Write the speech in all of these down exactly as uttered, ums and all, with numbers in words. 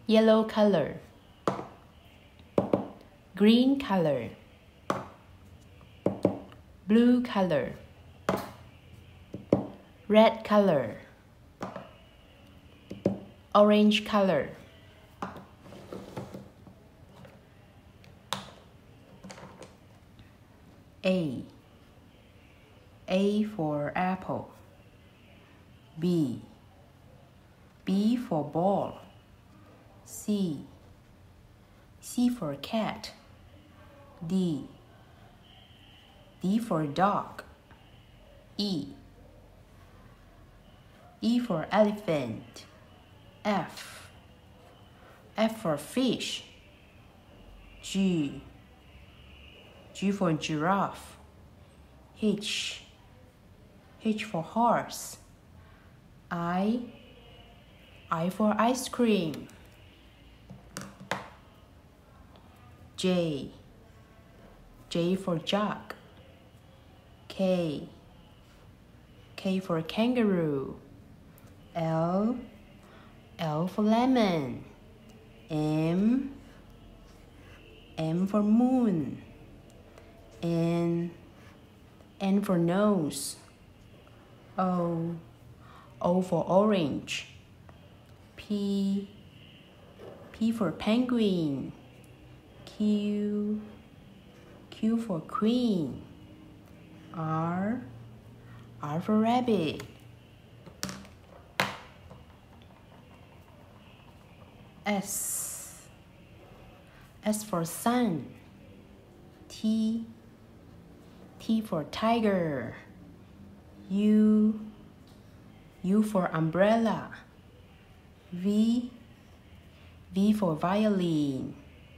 yellow color, green color, blue color, red color, orange color. A. A for apple. B. B for ball. C. C for cat. D. D for dog. E. E for elephant. F. F for fish. G. G for giraffe. H. H for horse. I. I for ice cream. J. J for jug. K. K for kangaroo. L. L for lemon. M. M for moon. N. N for nose. O. O for orange. P. P for penguin. Q. Q for queen. R. R for rabbit. S. S for sun. T. T for tiger. U. U for umbrella. V. V for violin.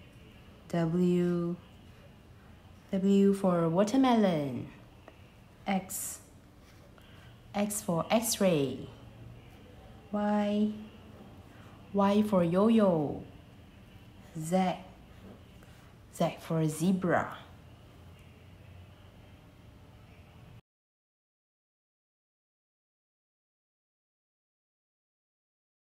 W. W for watermelon. X. X for X-ray. Y. Y for yo-yo. Z. Z for zebra.